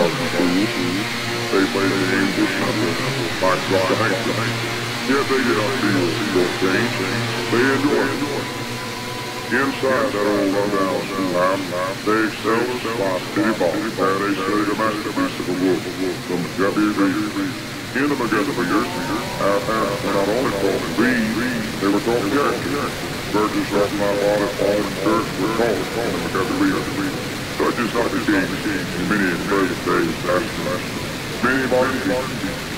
about the school. They play the games with nothing. Like Ryan. Yet they get up to your change. They enjoy it. Inside that old rundown schoolhouse, they excel in spot pity ball. There they study the masterpiece of a wolf from the Guppy Reed. In the McGuffey figures, our parents were not only taught to read, they were taught character. Burgess off my body, Paul and Church were taught in the McGuffey Reed. Such is not the case in many present days. Many modern teachers